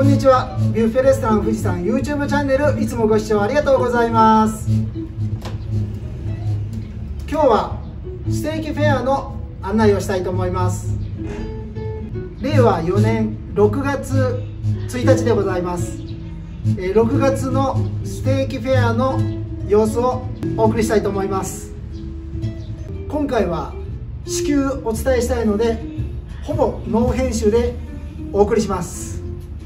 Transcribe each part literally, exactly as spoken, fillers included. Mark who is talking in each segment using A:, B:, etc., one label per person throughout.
A: こんにちは。ビュッフェレストラン富士山 YouTube チャンネル、いつもご視聴ありがとうございます。今日はステーキフェアの案内をしたいと思います。れいわよねんろくがつついたちでございます。ろくがつのステーキフェアの様子をお送りしたいと思います。今回は至急お伝えしたいので、ほぼノー編集でお送りします。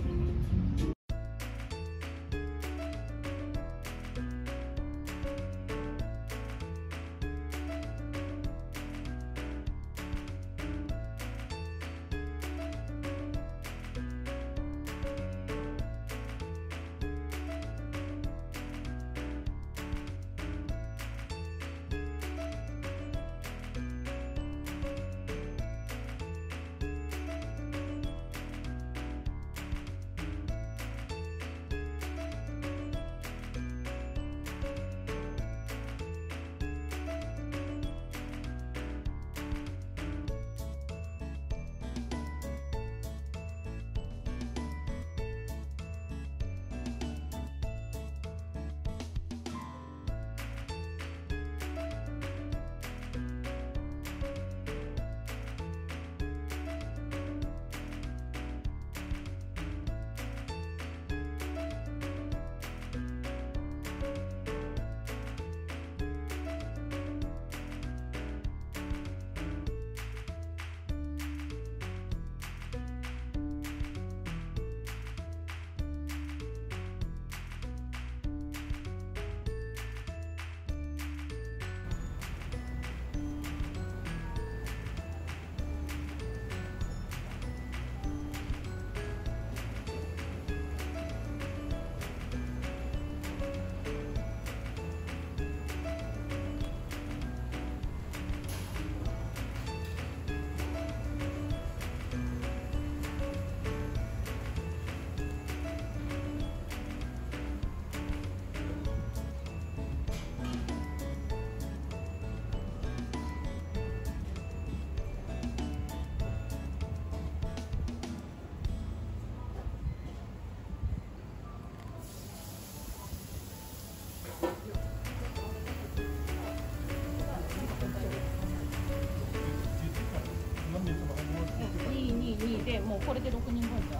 B: でもうこれでろくにんぶんじゃん。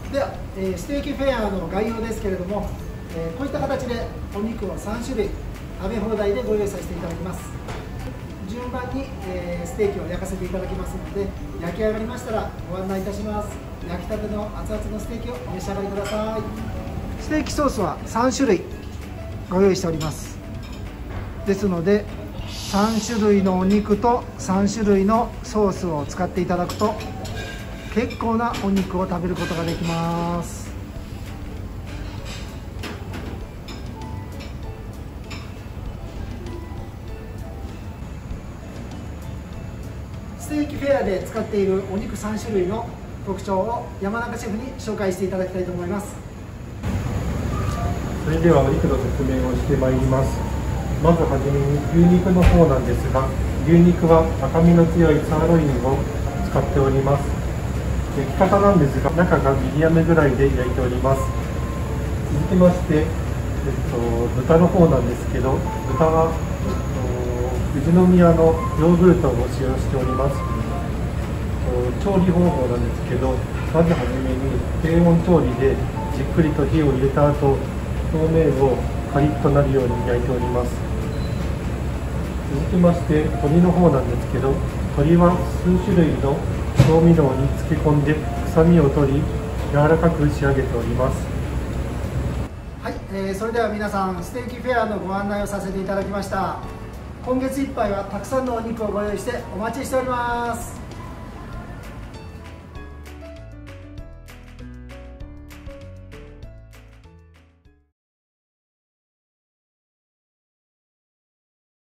A: では、えー、ステーキフェアの概要ですけれども、えー、こういった形でお肉をさん種類食べ放題でご用意させていただきます。順番に、えー、ステーキを焼かせていただきますので、焼き上がりましたらご案内いたします。焼きたての熱々のステーキをお召し上がりください。ステーキソースはさん種類ご用意しております。ですのでさん種類のお肉とさん種類のソースを使っていただくと結構なお肉を食べることができます。ステーキフェアで使っているお肉さん種類の特徴を山中シェフに紹介していただきたいと思います。
C: それではお肉の説明をしてまいります。まずはじめに牛肉の方なんですが、牛肉は赤身の強いサーロインを使っております。焼き方なんですが、中がミディアムぐらいで焼いております。続きまして、えっと、豚の方なんですけど、豚は富士宮のヨーグルトを使用しております。調理方法なんですけど、まずはじめに低温調理でじっくりと火を入れた後、表面をカリッとなるように焼いております。続きまして鶏の方なんですけど、鶏は数種類の調味料に漬け込んで臭みを取り柔らかく仕上げております。
A: はい、えー、それでは皆さん、ステーキフェアのご案内をさせていただきました。今月いっぱいはたくさんのお肉をご用意してお待ちしております。